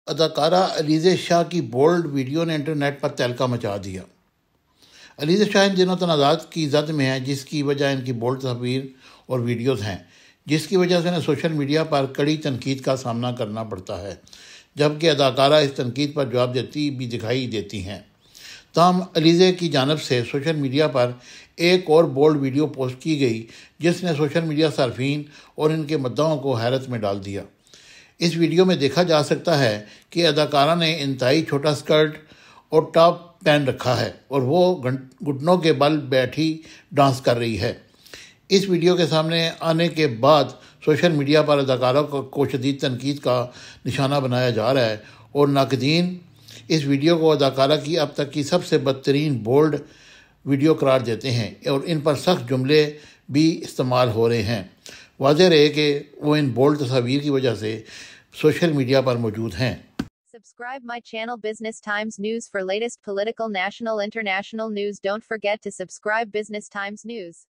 اداکارہ علیزے شاہ کی bold video نے انٹرنیٹ پر تہلکہ مچا دیا۔ علیزے شاہ ان دنوں تنازعات کی زد میں ہیں، جس کی وجہ ان کی بولڈ تصاویر اور ویڈیوز ہیں، جس کی وجہ سے انہیں سوشل میڈیا پر کڑی تنقید کا سامنا کرنا پڑتا ہے، جبکہ اداکارہ اس تنقید پر جواب دیتی بھی دکھائی دیتی ہیں۔ تاہم علیزے کی جانب سے سوشل میڈیا پر ایک اور بولڈ ویڈیو پوسٹ کی گئی، جس نے سوشل میڈیا صارفین اور ان کے مداحوں کو حیرت میں ڈال دیا۔ اس ویڈیو میں دیکھا جا سکتا ہے کہ اداکارہ نے انتہائی چھوٹا سکرٹ اور ٹاپ پہن رکھا ہے اور وہ گھٹنوں کے بل بیٹھی ڈانس کر رہی ہے۔ اس ویڈیو کے سامنے آنے کے بعد سوشل میڈیا پر اداکارہ کو شدید تنقید کا نشانہ بنایا جا رہا ہے اور ناقدین اس ویڈیو کو اداکارہ کی اب تک کی سب سے بدترین بولڈ ویڈیو قرار دیتے ہیں اور ان پر سخت جملے بھی استعمال ہو رہے ہیں۔ واضح رہے کہ وہ ان بولڈ تصاویر کی وجہ سے سوشل میڈیا پر موجود ہیں۔ Subscribe my channel Business Times News for latest political, national, international news. Don't forget to subscribe Business Times News.